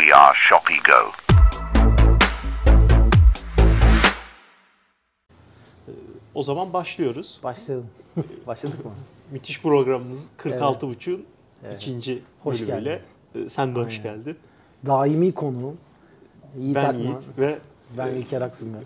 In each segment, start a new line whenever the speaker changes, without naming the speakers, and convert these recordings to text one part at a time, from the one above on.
We are Shopigo.
O zaman başlıyoruz.
Başlayalım. Başladık mı?
Müthiş programımız 46.5'un ikinci
Hoş
bölümüyle. Sen de hoş geldin.
Daimi konuğum. Yiğit
Ben
Akman.
Yiğit ve
ben İlker Aksunger.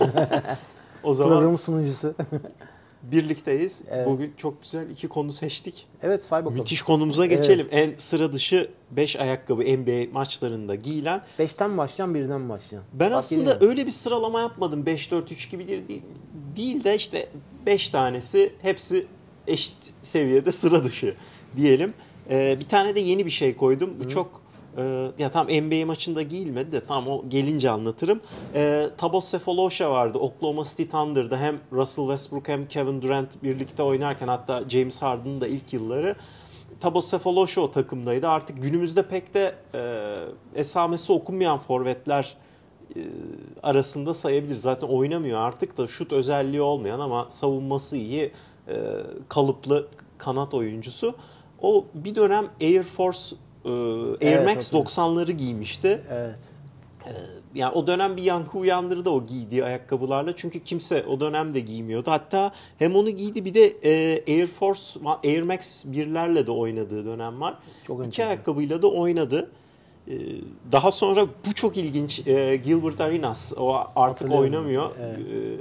o zaman
Programın sunucusu.
birlikteyiz.
Evet.
Bugün çok güzel iki konu seçtik.
Evet, say bakalım.
Müthiş konumuza geçelim. En sıra dışı 5 ayakkabı NBA maçlarında giyilen.
5'ten mi başlayan, 1'den mi başlayan?
Ben
Bak,
aslında
geliyor.
öyle bir sıralama yapmadım. 5-4-3 gibi değil de işte 5 tanesi hepsi eşit seviyede sıra dışı diyelim. Bir tane de yeni bir şey koydum. Bu çok ya tam NBA maçında giyilmedi de tam o gelince anlatırım. Thabo Sefolosha vardı Oklahoma City Thunder'da, hem Russell Westbrook hem Kevin Durant birlikte oynarken, hatta James Harden'ın da ilk yılları. Thabo Sefolosha o takımdaydı. Artık günümüzde pek de esamesi okunmayan forvetler arasında sayabilir. Zaten oynamıyor artık da, şut özelliği olmayan ama savunması iyi, kalıplı kanat oyuncusu. O bir dönem Air Force Air Max 90'ları giymişti.
Evet.
Yani o dönem bir yankı uyandırdı o giydiği ayakkabılarla. Çünkü kimse o dönemde giymiyordu. Hatta hem onu giydi, bir de Air Force Air Max 1'lerle de oynadığı dönem var.
Çok
İki ayakkabıyla da oynadı. Daha sonra bu çok ilginç. Gilbert Arenas o artık oynamıyor.
Evet.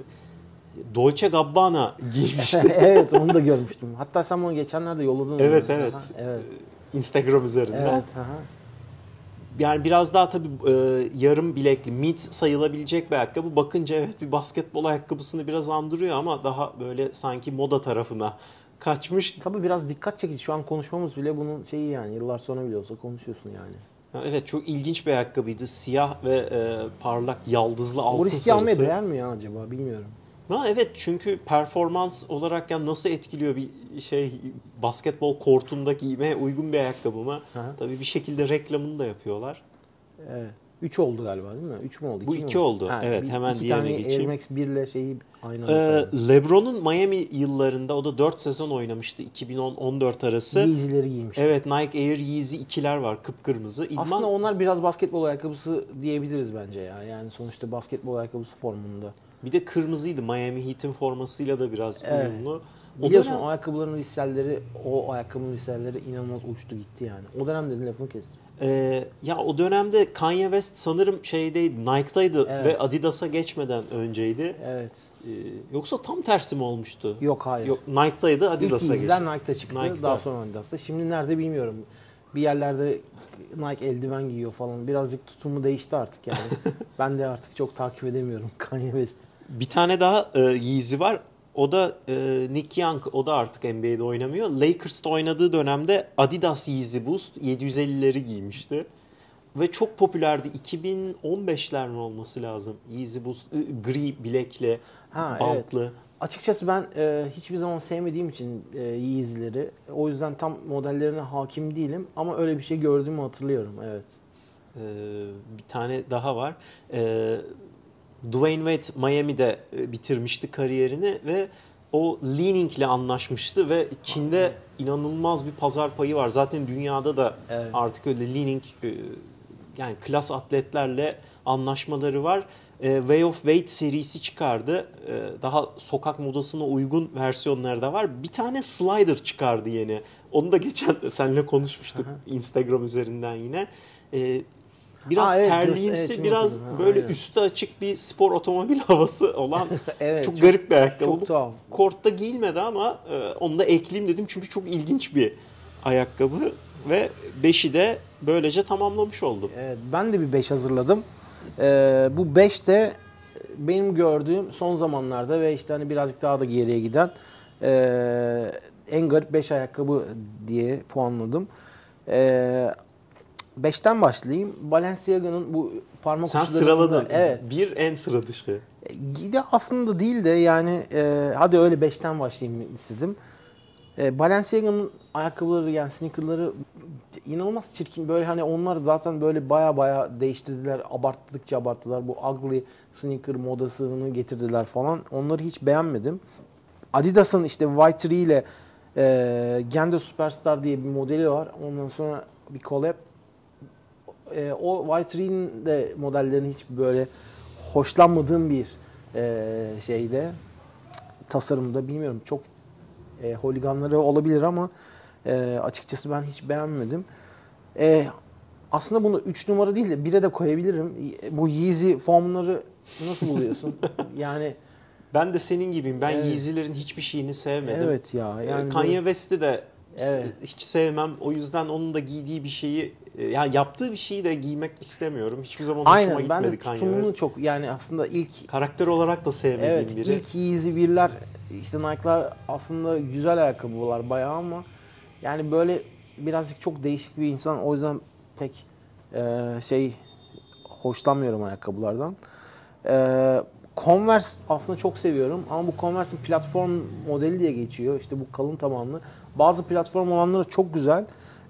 Dolce Gabbana giymişti.
Evet, onu da görmüştüm. Hatta sen onu geçenlerde yolladın.
Evet,
onu.
evet.
Aha, evet.
Instagram üzerinden.
Evet, aha.
Yani biraz daha tabii yarım bilekli, mid sayılabilecek bir ayakkabı. Bakınca evet bir basketbol ayakkabısını biraz andırıyor ama daha böyle sanki moda tarafına kaçmış.
Tabii biraz dikkat çekici. Şu an konuşmamız bile bunun şeyi yani. Yıllar sonra bile olsa konuşuyorsun yani.
Evet, çok ilginç bir ayakkabıydı. Siyah ve parlak yaldızlı altın
Bu
sarısı.
riski almaya değer mi ya acaba, bilmiyorum.
Ha, evet, çünkü performans olarak yani nasıl etkiliyor bir şey, basketbol kortunda giymeye uygun bir ayakkabı mı? Tabii bir şekilde reklamını da yapıyorlar.
Evet. 3 oldu galiba değil mi? 3 mü oldu?
Bu 2 oldu. Evet, hemen diğerine geçeyim. 2
tane Air Max 1 ile şeyi aynı anda.
LeBron'un Miami yıllarında, o da 4 sezon oynamıştı 2010-14 arası.
Yeezy'leri giymiş.
Evet, Nike Air Yeezy 2'ler var, kıpkırmızı.
Aslında onlar biraz basketbol ayakkabısı diyebiliriz bence ya. Yani sonuçta basketbol ayakkabısı formunda.
Bir de kırmızıydı. Miami Heat'in formasıyla da biraz uyumlu.
Biliyorsun o ayakkabıların liselleri, o ayakkabının liselleri inanılmaz uçtu gitti yani. O dönem dedin, lafını kestim.
Ya o dönemde Kanye West sanırım şeydeydi, Nike'daydı ve Adidas'a geçmeden önceydi.
Evet.
Yoksa tam tersi mi olmuştu?
Yok, hayır.
Yok, Nike'daydı, Adidas'a geçti.
İlk Yeezy'ler Nike'da çıktı.
Nike'da.
Daha sonra Adidas'ta. Şimdi nerede bilmiyorum. Bir yerlerde Nike eldiven giyiyor falan. Birazcık tutumu değişti artık yani. Ben de artık çok takip edemiyorum Kanye West'i.
Bir tane daha Yeezy var. O da Nick Young. O da artık NBA'de oynamıyor. Lakers'ta oynadığı dönemde Adidas Yeezy Boost 750'leri giymişti. Ve çok popülerdi. 2015'ler mi olması lazım? Yeezy Boost gri bilekli, bantlı.
Evet. Açıkçası ben hiçbir zaman sevmediğim için Yeezy'leri. O yüzden tam modellerine hakim değilim. Ama öyle bir şey gördüğümü hatırlıyorum. Evet.
Bir tane daha var. Dwayne Wade Miami'de bitirmişti kariyerini ve o Li-Ning ile anlaşmıştı ve Çin'de inanılmaz bir pazar payı var. Zaten dünyada da artık öyle Li-Ning yani klas atletlerle anlaşmaları var. Way of Wade serisi çıkardı. Daha sokak modasına uygun versiyonları da var. Bir tane slider çıkardı yeni. Onu da geçen seninle konuşmuştuk Instagram üzerinden yine. Biraz terliğimsi, biraz böyle üstü açık bir spor otomobil havası olan çok garip bir ayakkabı.
Çok tuhaf.
Kortta giyilmedi ama onu da ekleyeyim dedim çünkü çok ilginç bir ayakkabı ve 5'i de böylece tamamlamış oldum.
Evet, ben de bir 5 hazırladım. Bu 5 de benim gördüğüm son zamanlarda ve işte hani birazcık daha da geriye giden en garip 5 ayakkabı diye puanladım. 5'ten başlayayım. Balenciaga'nın bu parmak
uçlarında. Sen sıraladın. Evet. Bir en sıra dışı.
De aslında değil de yani hadi öyle 5'ten başlayayım istedim. Balenciaga'nın ayakkabıları, yani sneakerları inanılmaz çirkin. Böyle hani onlar zaten böyle baya değiştirdiler. Abarttıkça abarttılar. Bu ugly sneaker modasını getirdiler falan. Onları hiç beğenmedim. Adidas'ın işte Y3 ile Gendo Superstar diye bir modeli var. Ondan sonra bir collab. o Y3'nin de modellerini hiç böyle hoşlanmadığım bir şeyde, tasarımda, bilmiyorum, çok holiganları olabilir ama açıkçası ben hiç beğenmedim. Aslında bunu 3 numara değil de 1'e de koyabilirim. Bu Yeezy formları nasıl buluyorsun? Yani
Ben de senin gibiyim. Ben
evet.
Yeezy'lerin hiçbir şeyini sevmedim.
Evet ya. Yani
Kanye West'i de
evet.
hiç sevmem. O yüzden onun da giydiği bir şeyi, yani yaptığı bir şeyi de giymek istemiyorum. Hiçbir zaman hoşuma
Aynen,
gitmedi
ben de
Kanye
tutumunu
West.
çok, yani aslında ilk
Karakter olarak da sevmediğim
evet,
biri.
ilk Yeezy 1'ler, işte Nike'lar aslında güzel ayakkabılar bayağı ama yani böyle birazcık çok değişik bir insan, o yüzden pek hoşlanmıyorum ayakkabılardan. Converse aslında çok seviyorum ama bu Converse'in platform modeli diye geçiyor. İşte bu kalın tabanlı. Bazı platform olanları çok güzel.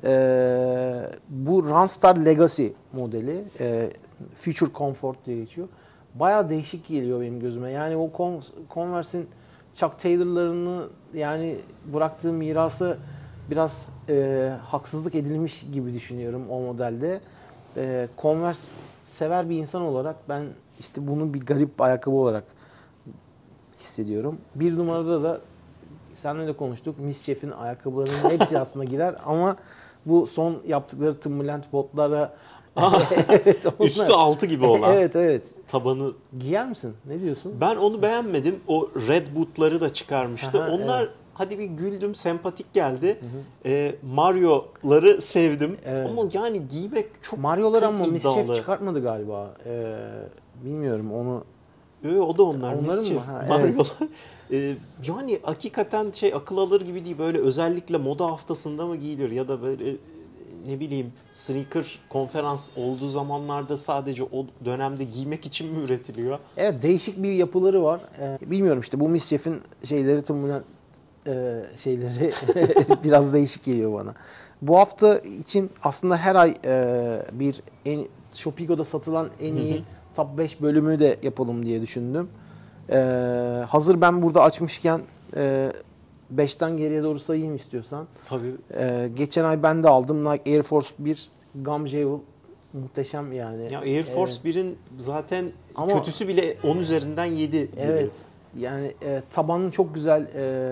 Bu Runstar Legacy modeli, Future Comfort diye geçiyor. Bayağı değişik geliyor benim gözüme. Yani o Converse'in Chuck Taylor'larını, yani bıraktığı mirası biraz haksızlık edilmiş gibi düşünüyorum o modelde. Converse sever bir insan olarak ben işte bunu bir garip ayakkabı olarak hissediyorum. Bir numarada da seninle de konuştuk. Mischief'in ayakkabılarının hepsi aslında girer ama bu son yaptıkları Timberland botlara
evet, üstü altı gibi olan.
Evet, evet.
Tabanı.
Giyer misin? Ne diyorsun?
Ben onu beğenmedim. O Red Boot'ları da çıkarmıştı.
Aha,
onlar
evet.
hadi bir güldüm, sempatik geldi. Mario'ları sevdim.
Evet.
Ama yani giymek çok
Mario'ları ama
iddialı.
Mischief çıkartmadı galiba. Bilmiyorum onu.
O da onlar.
Onların
Mischief,
mı? Ha,
Mario'lar. Yani hakikaten akıl alır gibi değil. Böyle özellikle moda haftasında mı giyilir ya da böyle ne bileyim sneaker konferans olduğu zamanlarda sadece o dönemde giymek için mi üretiliyor?
Evet, değişik bir yapıları var. Bilmiyorum, işte bu Mischief'in şeyleri, Timberland şeyleri biraz değişik geliyor bana. Bu hafta için aslında her ay bir Shopigo'da satılan en iyi top 5 bölümü de yapalım diye düşündüm. Hazır ben burada açmışken 5'ten geriye doğru sayayım istiyorsan.
Tabii.
Geçen ay ben de aldım Nike Air Force 1 Gum Javel. Muhteşem yani.
Ya Air Force 1'in zaten
ama
kötüsü bile 10 üzerinden 7 gibi.
Evet. Yani tabanı çok güzel.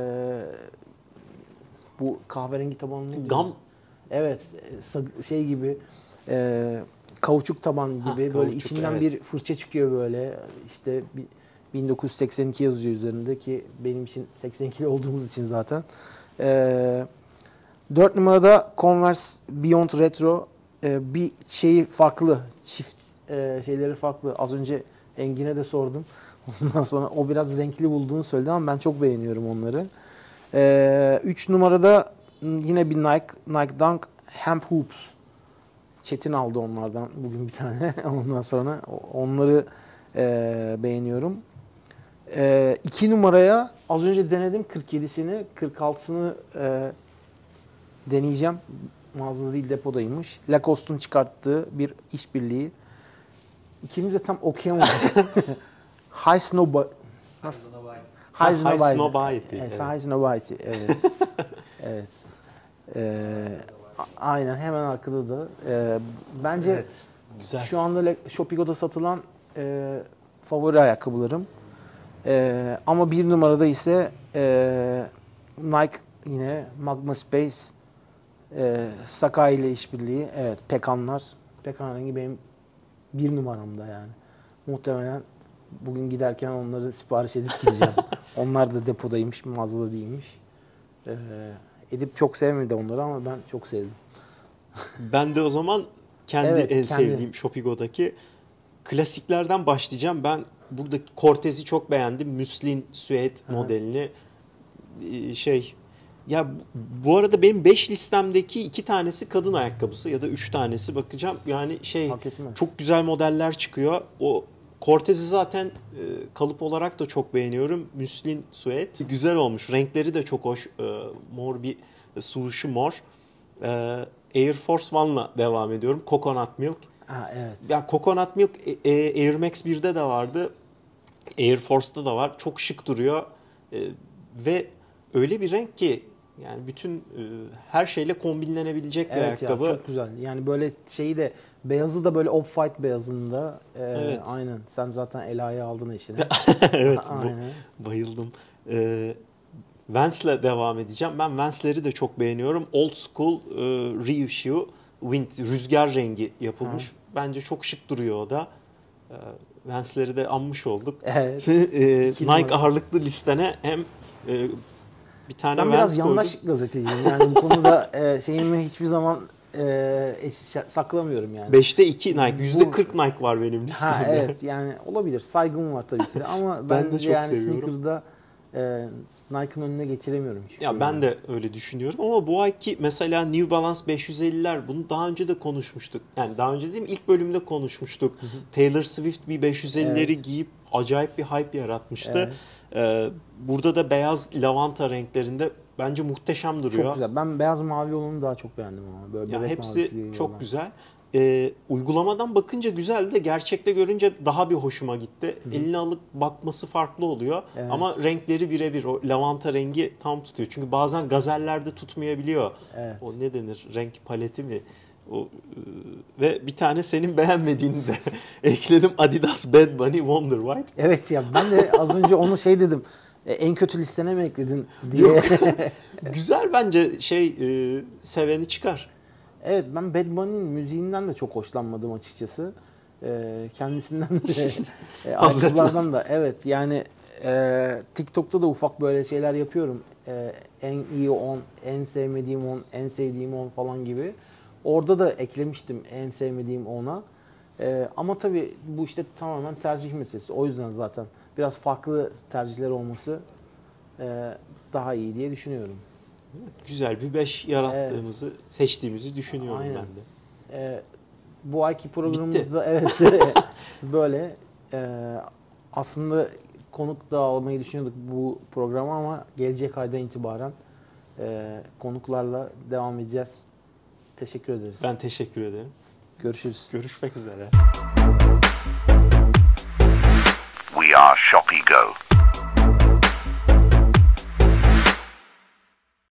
Bu kahverengi tabanı.
Gum.
Evet. Şey gibi. Kauçuk taban gibi. Böyle
Kauçuk,
içinden
evet.
bir fırça çıkıyor böyle. İşte 1982 yazıyor üzerinde ki benim için 82 olduğumuz için zaten. 4 numarada Converse Beyond Retro. Bir şeyi farklı. Çift şeyleri farklı. Az önce Engin'e de sordum. Ondan sonra o biraz renkli bulduğunu söyledi ama ben çok beğeniyorum onları. 3 numarada yine bir Nike Dunk Hemp Hoops. Çetin aldı onlardan bugün bir tane. Ondan sonra onları beğeniyorum. 2 numaraya az önce denedim 47'sini. 46'sını deneyeceğim. Mağazada değil, depodaymış. Lacoste'un çıkarttığı bir işbirliği. İkimiz de tam okuyamadık. High Snowbite.
High Snowbite.
Evet. High Snowbite. Evet. Evet. Aynen, hemen arkada da. Bence
Evet, güzel.
şu anda Shopigo'da satılan favori ayakkabılarım. Ama bir numarada ise Nike yine Magma Space Sakai ile işbirliği. Evet, Pekanlar. Pekan rengi benim bir numaramda yani. Muhtemelen bugün giderken onları sipariş edip gideceğim. Onlar da depodaymış, mağazada değilmiş. Edip çok sevmedi onları ama ben çok sevdim.
Ben de o zaman kendi sevdiğim Shopigo'daki klasiklerden başlayacağım. Ben buradaki Cortez'i çok beğendim. Müslin süet modelini. Ya bu arada benim 5 listemdeki 2 tanesi kadın ayakkabısı ya da 3 tanesi, bakacağım. Yani çok güzel modeller çıkıyor. O Cortez'i zaten kalıp olarak da çok beğeniyorum. Müslin süet. Güzel olmuş. Renkleri de çok hoş. Mor bir suruşu mor. Air Force One'la devam ediyorum. Coconut Milk.
Evet.
Ya Coconut Milk Air Max 1'de de vardı. Air Force'da da var. Çok şık duruyor. Ve öyle bir renk ki Yani bütün her şeyle kombinlenebilecek bir
Evet
ayakkabı.
ya, çok güzel. Yani böyle şeyi de, beyazı da böyle off-white beyazında.
Evet.
Aynen. Sen zaten Ela'yı aldın eşine.
Evet,
Aynen.
bayıldım. Vans'le devam edeceğim. Ben Vans'leri de çok beğeniyorum. Old School Reissue Wind rüzgar rengi yapılmış. Bence çok şık duruyor o da. Vans'leri de anmış olduk.
Evet.
Nike ağırlıklı listene hem bir tane
Ben
Vans
biraz
koydum.
yandaş gazeteciyim. Yani bu konuda şeyimi hiçbir zaman saklamıyorum yani.
5'te 2 Nike. %40 Nike var benim listemde.
Ha, evet yani olabilir. Saygım var tabii ki de. Ama
Ben de
bence
çok
yani
seviyorum.
sneaker'da Nike'ın önüne geçiremiyorum.
Ya ben de öyle düşünüyorum ama bu ayki mesela New Balance 550'ler, bunu daha önce de konuşmuştuk. Yani daha önce değil mi? İlk bölümde konuşmuştuk. Taylor Swift bir 550'leri giyip acayip bir hype yaratmıştı. Burada da beyaz lavanta renklerinde bence muhteşem duruyor.
Çok güzel. Ben beyaz mavi olanı daha çok beğendim ama. Böyle
Ya
bebek
hepsi
mavisi
çok
olan.
güzel. Uygulamadan bakınca güzeldi de gerçekte görünce daha bir hoşuma gitti. Eline alıp bakması farklı oluyor.
Evet.
Ama renkleri birebir. O lavanta rengi tam tutuyor. Çünkü bazen gazellerde tutmayabiliyor.
Evet.
O ne denir? Renk paleti mi? Ve bir tane senin beğenmediğini de ekledim. Adidas Bad Bunny Wonder White.
Evet ya, ben de az önce onu dedim. En kötü listene mi ekledin diye.
Güzel bence seveni çıkar.
Evet, ben Bad Bunny'nin müziğinden de çok hoşlanmadım açıkçası. Kendisinden de ayakkabılardan da. Evet yani TikTok'ta da ufak böyle şeyler yapıyorum. En iyi 10, en sevmediğim 10, en sevdiğim 10 falan gibi. Orada da eklemiştim en sevmediğim 10'a. Ama tabii bu işte tamamen tercih meselesi. O yüzden zaten biraz farklı tercihler olması daha iyi diye düşünüyorum.
Evet, güzel bir 5 yarattığımızı, seçtiğimizi düşünüyorum
Aynen.
ben de.
Bu ayki programımızda evet böyle aslında konuk da almayı düşünüyorduk bu programa ama gelecek aydan itibaren konuklarla devam edeceğiz. Teşekkür ederiz.
Ben teşekkür ederim.
Görüşürüz.
Görüşmek üzere.
We are Shocky Go.